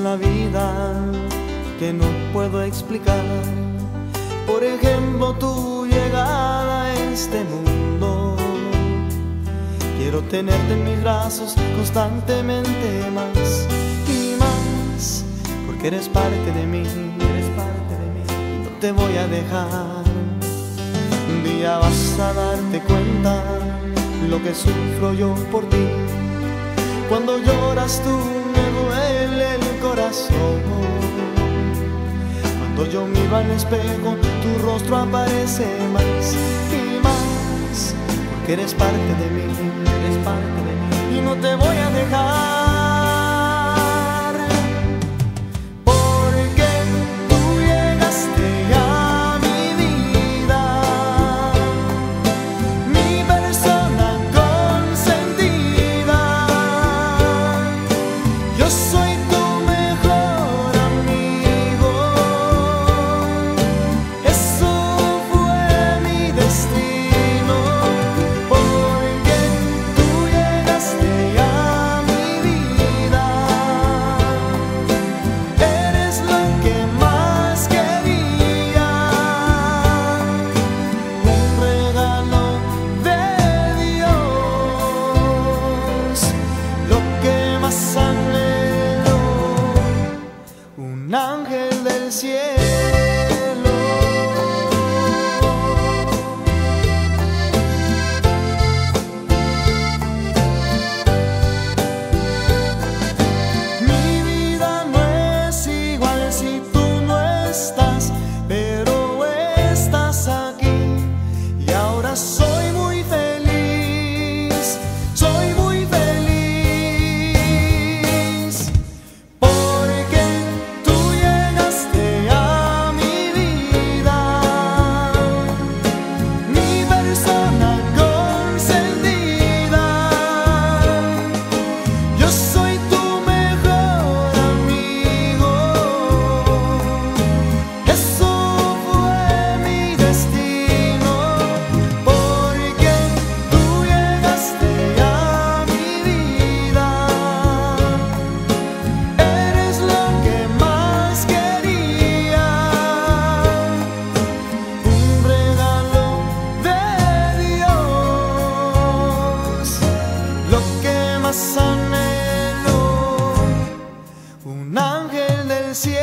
en la vida que no puedo explicar. Por ejemplo, tu llegada a este mundo. Quiero tenerte en mis brazos constantemente más y más, porque eres parte de mí, y no te voy a dejar. Un día vas a darte cuenta lo que sufro yo por ti. Cuando lloras tú me duele el corazón. Cuando yo miro al espejo tu rostro aparece más y más, porque eres parte de mí, y no te voy a dejar. Porque tú llegaste a mi vida, mi persona consentida. Yo soy tu mejor amigo, eso fue mi destino. Un ángel del cielo. Mi vida no es igual si tú no estás, pero estás aquí y ahora soy muy feliz, soy muy feliz. Anhelo, un ángel del cielo.